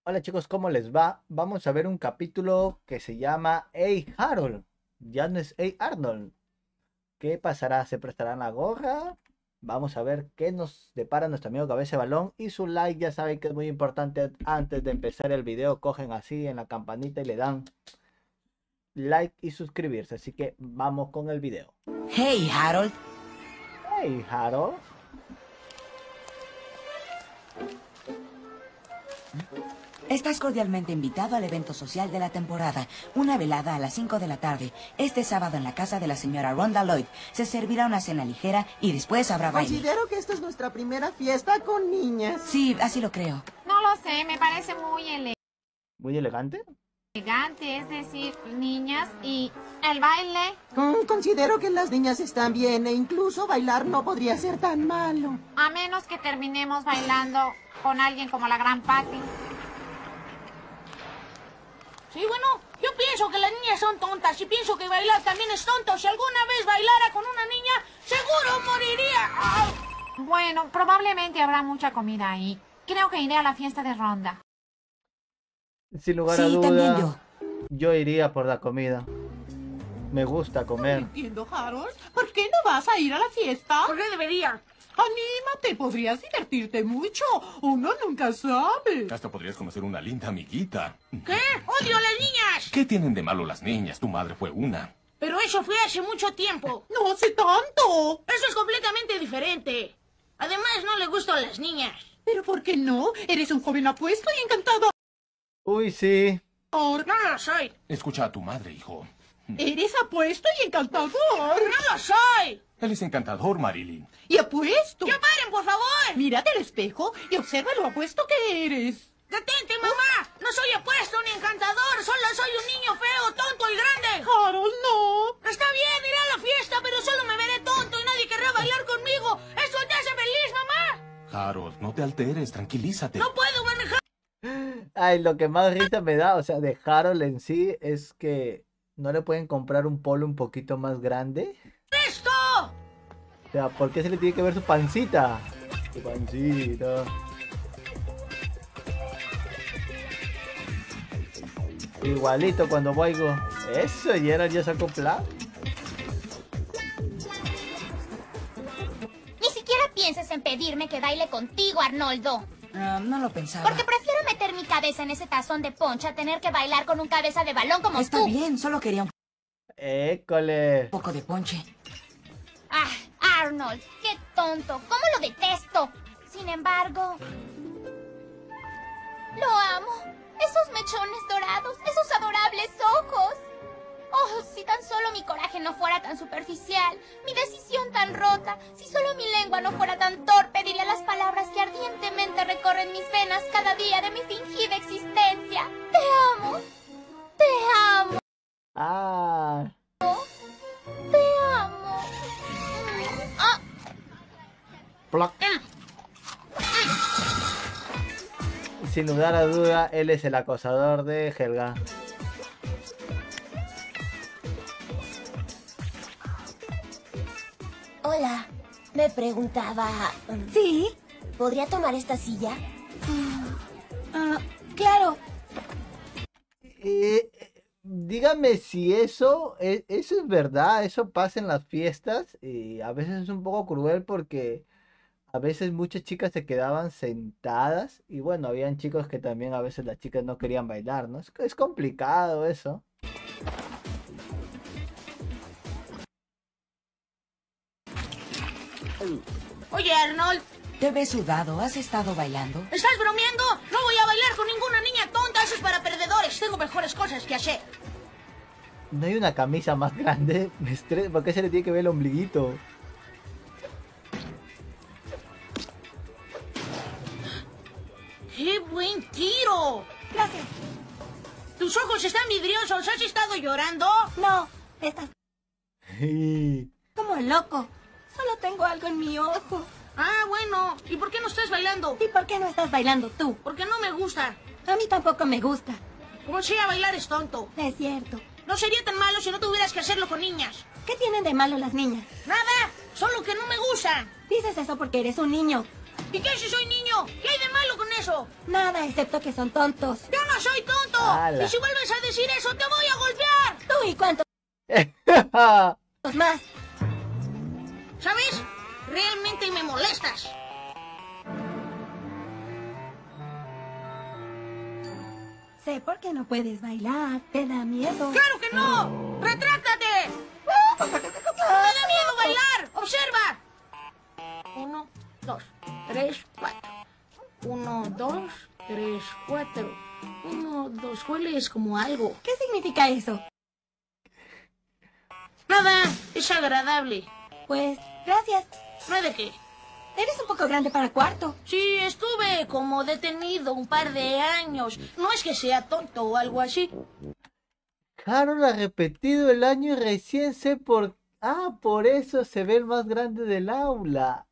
Hola chicos, ¿cómo les va? Vamos a ver un capítulo que se llama Hey Harold. Ya no es Hey Arnold. ¿Qué pasará? ¿Se prestarán la gorra? Vamos a ver qué nos depara nuestro amigo Cabeza de Balón. Y su like, ya saben que es muy importante. Antes de empezar el video, cogen así en la campanita y le dan like y suscribirse. Así que vamos con el video. Hey, Harold. Hey Harold. Estás cordialmente invitado al evento social de la temporada. Una velada a las 5 de la tarde. Este sábado en la casa de la señora Rhonda Lloyd. Se servirá una cena ligera y después habrá baile. Considero que esta es nuestra primera fiesta con niñas. Sí, así lo creo. No lo sé, me parece muy Muy elegante. elegante, es decir, niñas y el baile, Considero que las niñas están bien e incluso bailar no podría ser tan malo. a menos que terminemos bailando con alguien como la gran Patty. Sí, bueno, yo pienso que las niñas son tontas y pienso que bailar también es tonto. Si alguna vez bailara con una niña, seguro moriría. ¡Au! Bueno, probablemente habrá mucha comida ahí. Creo que iré a la fiesta de Ronda. Sin lugar a Sí, también duda, yo iría por la comida. Me gusta comer. Entiendo, Harold. ¿Por qué no vas a ir a la fiesta? ¿Por qué debería? Anímate, podrías divertirte mucho. Uno nunca sabe. Hasta podrías conocer una linda amiguita. ¿Qué? ¡Odio a las niñas! ¿Qué tienen de malo las niñas? Tu madre fue una. Pero eso fue hace mucho tiempo. No hace tanto. Eso es completamente diferente. Además, no le gustan las niñas. Pero ¿por qué no? Eres un joven apuesto y encantador. Uy, sí. No lo soy. Escucha a tu madre, hijo. Eres apuesto y encantador. No lo soy. Él es encantador, Marilyn. Y apuesto. ¡Ya paren, por favor! Mírate al espejo y observa lo apuesto que eres. ¡Detente, mamá! No soy apuesto ni encantador. Solo soy un niño feo, tonto y grande. Harold, no. Está bien, iré a la fiesta, pero solo me veré tonto y nadie querrá bailar conmigo. ¿Eso te hace feliz, mamá? Harold, no te alteres, tranquilízate. No puedo manejar. Ay, lo que más risa me da, o sea, de Harold en sí, es que no le pueden comprar un polo un poquito más grande. ¡Esto! O sea, ¿por qué se le tiene que ver su pancita? Su pancita. Igualito cuando baigo. Eso, y era ya sacó plan. Ni siquiera pienses en pedirme que baile contigo, Arnoldo. No lo pensaba. Porque prefiero meter mi cabeza en ese tazón de poncha a tener que bailar con un cabeza de balón como Está tú. bien, solo quería un École. poco de ponche. Ah, Arnold, qué tonto. ¿Cómo lo detesto? Sin embargo, lo amo. Esos mechones dorados, esos adorables ojos. Oh, si tan solo mi coraje no fuera tan superficial, mi decisión tan rota, si solo mi lengua no fuera tan torpe, diría las palabras que ardientemente recorren mis venas cada día de mi fingida existencia. Te amo. Te amo. Ah. Te amo. Ah, Ploc. Sin lugar a duda, él es el acosador de Helga. Hola, me preguntaba... Sí. ¿Podría tomar esta silla? Claro. Dígame si eso es verdad, eso pasa en las fiestas y a veces es un poco cruel porque a veces muchas chicas se quedaban sentadas y bueno, habían chicos que también a veces las chicas no querían bailar, ¿no? Es complicado eso. Oye, Arnold, Te ves sudado. ¿Has estado bailando? ¿estás bromeando? No voy a bailar con ninguna niña tonta. Eso es para perdedores. Tengo mejores cosas que hacer. No hay una camisa más grande, me estresa, ¿por qué se le tiene que ver el ombliguito? ¡Qué buen tiro! Gracias. ¿Tus ojos están vidriosos? ¿Has estado llorando? No, estás Y como loco. Solo tengo algo en mi ojo. Ah, bueno. ¿Y por qué no estás bailando? ¿Y por qué no estás bailando tú? Porque no me gusta. A mí tampoco me gusta. Como sea, bailar es tonto. Es cierto. No sería tan malo si no tuvieras que hacerlo con niñas. ¿Qué tienen de malo las niñas? Nada, solo que no me gustan. Dices eso porque eres un niño. ¿Y qué si soy niño? ¿Qué hay de malo con eso? Nada, excepto que son tontos. ¡Yo no soy tonto! ¡Hala! Y si vuelves a decir eso, te voy a golpear. ¿Tú y cuántos más? ¿Sabes? Realmente me molestas. Sé por qué no puedes bailar. Te da miedo. ¡Claro que no! ¡Retráctate! ¡No me da miedo bailar! ¡Observa! 1, 2, 3, 4. 1, 2, 3, 4. 1, 2. Hueles como algo. ¿Qué significa eso? Nada, es agradable. Pues, gracias. ¿No hay de qué? Eres un poco grande para cuarto. Sí, estuve como detenido un par de años. No es que sea tonto o algo así. Harold ha repetido el año y recién sé por... Ah, por eso se ve el más grande del aula.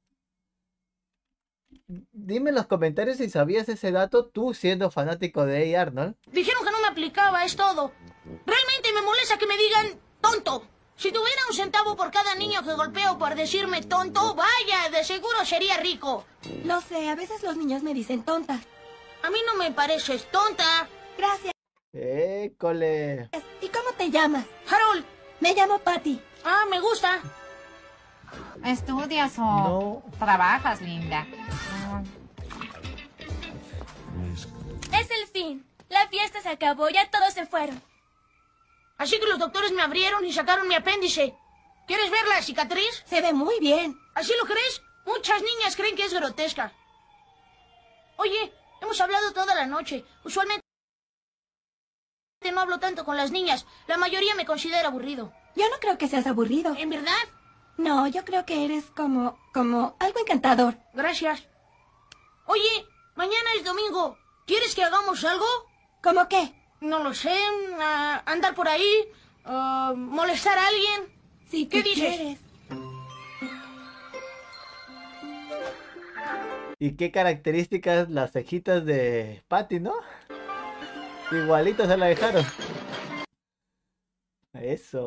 Dime en los comentarios si sabías ese dato, tú siendo fanático de Hey Arnold. Dijeron que no me aplicaba, es todo. Realmente me molesta que me digan tonto. Si tuviera un centavo por cada niño que golpeo por decirme tonto, vaya, de seguro sería rico. Lo sé, a veces los niños me dicen tonta. A mí no me pareces tonta. Gracias. École. ¿Y cómo te llamas? Harold. Me llamo Patty. Ah, me gusta. ¿Estudias o No. trabajas, linda? Es el fin. La fiesta se acabó, ya todos se fueron. Así que los doctores me abrieron y sacaron mi apéndice. ¿Quieres ver la cicatriz? Se ve muy bien. ¿Así lo crees? Muchas niñas creen que es grotesca. Oye, hemos hablado toda la noche. Usualmente no hablo tanto con las niñas. La mayoría me considera aburrido. Yo no creo que seas aburrido. ¿En verdad? No, yo creo que eres como algo encantador. Gracias. Oye, mañana es domingo. ¿Quieres que hagamos algo? ¿Cómo qué? No lo sé. Andar por ahí. Molestar a alguien. Si ¿Qué tú dices? quieres. ¿Y qué características las cejitas de Patty, no? Igualitas a la de Harold. Eso.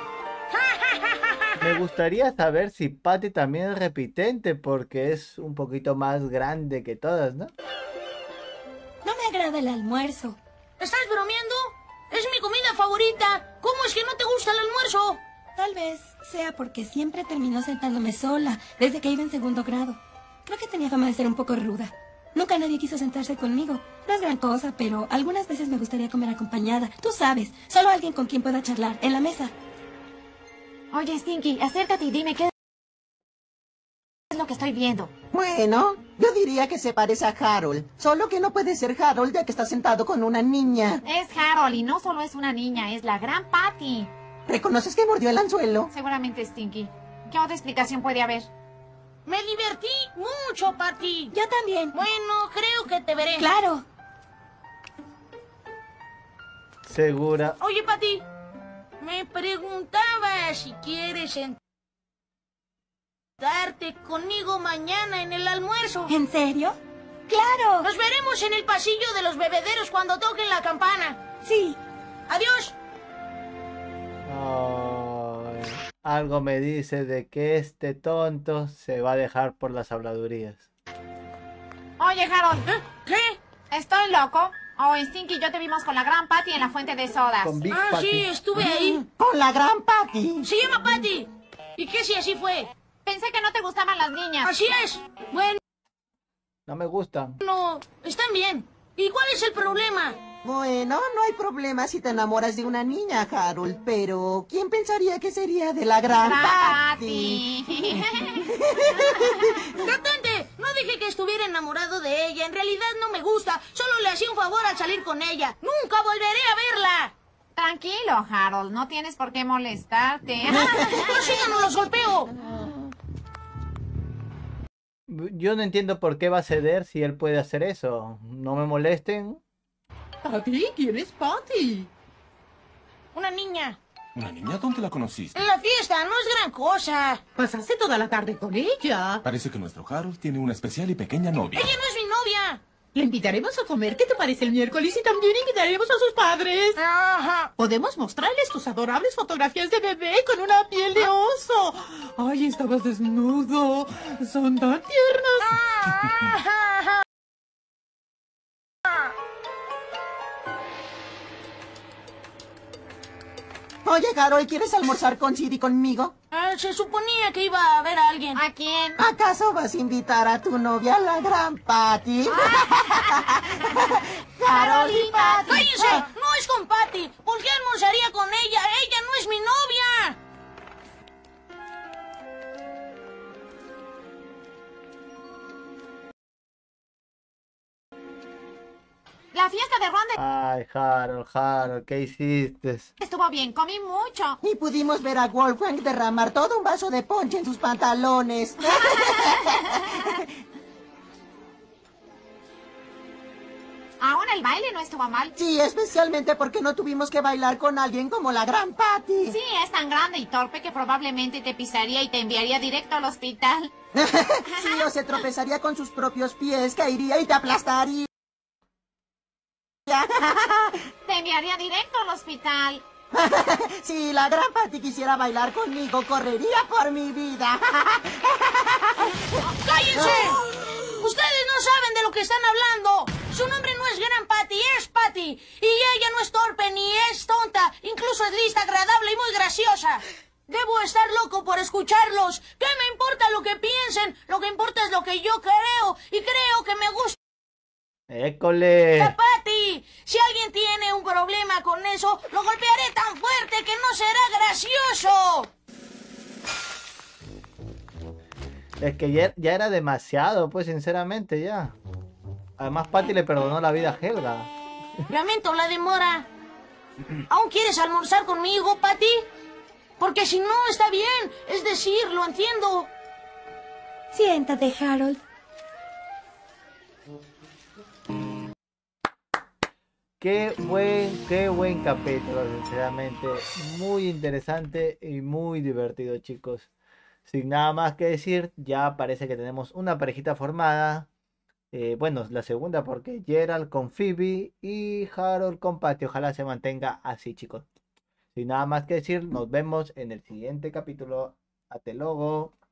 Me gustaría saber si Patty también es repitente porque es un poquito más grande que todas, ¿no? No me agrada el almuerzo. ¿Estás bromeando? Es mi comida favorita. ¿Cómo es que no te gusta el almuerzo? Tal vez sea porque siempre terminó sentándome sola desde que iba en segundo grado. Creo que tenía fama de ser un poco ruda. Nunca nadie quiso sentarse conmigo. No es gran cosa, pero algunas veces me gustaría comer acompañada. Tú sabes, solo alguien con quien pueda charlar, en la mesa. Oye, Stinky, acércate y dime qué es lo que estoy viendo. Bueno, yo diría que se parece a Harold. Solo que no puede ser Harold ya que está sentado con una niña. Es Harold y no solo es una niña, es la gran Patty. ¿Reconoces que mordió el anzuelo? Seguramente Stinky. ¿Qué otra explicación puede haber? Me divertí mucho, Patty. Yo también. Bueno, creo que te veré. Claro. Segura. Oye, Patty, me preguntaba si quieres sentarte conmigo mañana en el almuerzo. ¿En serio? ¡Claro! Nos veremos en el pasillo de los bebederos cuando toquen la campana. Sí. Adiós. Ay, algo me dice de que este tonto se va a dejar por las habladurías. Oye, Harold, ¿Qué? ¿estoy loco? O Stinky y yo te vimos con la gran Patty en la fuente de sodas. Con Big Ah, Patty. sí, estuve ahí. Con la gran Patty. Se llama Patty. ¿Y qué si así fue? Pensé que no te gustaban las niñas. Así es. Bueno, No me gustan. están bien. ¿Y cuál es el problema? Bueno, no hay problema si te enamoras de una niña, Harold, pero ¿quién pensaría que sería de la gran Patty? Tratante, no dije que estuviera enamorado de ella. En realidad no me gusta. Solo le hacía un favor al salir con ella. Nunca volveré a verla. Tranquilo, Harold, no tienes por qué molestarte. ¡No los golpeo! Yo no entiendo por qué va a ceder si él puede hacer eso. No me molesten. Patty, ¿quién es Patty? Una niña. ¿Una niña? ¿Dónde la conociste? En la fiesta, no es gran cosa. Pasaste toda la tarde con ella. Parece que nuestro Harold tiene una especial y pequeña novia. Ella no es mi novia. Le invitaremos a comer. ¿Qué te parece el miércoles? Y también invitaremos a sus padres. Ajá. Podemos mostrarles tus adorables fotografías de bebé con una piel de oso. Ay, estabas desnudo. Son tan tiernos. Oye, Harold, ¿quieres almorzar con Sid y conmigo? Se suponía que iba a ver a alguien. ¿A quién? ¿Acaso vas a invitar a tu novia, la gran Patty? Harold y Patty. ¡Cállense! No es con Patty. ¿Por qué almorzaría con ella? Ella no es mi novia. La fiesta de Ron Ay, Harold, ¿qué hiciste? estuvo bien, comí mucho. Y pudimos ver a Wolfgang derramar todo un vaso de ponche en sus pantalones. Aún el baile no estuvo mal. Sí, especialmente porque no tuvimos que bailar con alguien como la gran Patty. Sí, es tan grande y torpe que probablemente te pisaría y te enviaría directo al hospital. Sí, o se tropezaría con sus propios pies, caería y te aplastaría. Te enviaría directo al hospital. Si la gran Patty quisiera bailar conmigo, correría por mi vida. ¡Cállense! Ustedes no saben de lo que están hablando. Su nombre no es Gran Patty, es Patty. Y ella no es torpe ni es tonta. Incluso es lista, agradable y muy graciosa. Debo estar loco por escucharlos. ¿Qué me importa lo que piensen? Lo que importa es lo que yo creo. Y creo que me gusta. ¡École! Patty, si alguien tiene un problema con eso, lo golpearé tan fuerte que no será gracioso. Es que ya era demasiado, pues sinceramente ya. Además, Patty le perdonó la vida a Helga. Lamento la demora. ¿Aún quieres almorzar conmigo, Patty? Porque si no, está bien. Es decir, lo entiendo. Siéntate, Harold. Qué buen capítulo, sinceramente. Muy interesante y muy divertido, chicos. Sin nada más que decir, ya parece que tenemos una parejita formada. Bueno, la segunda porque Gerald con Phoebe y Harold con Patty. Ojalá se mantenga así, chicos. Sin nada más que decir, nos vemos en el siguiente capítulo. Hasta luego.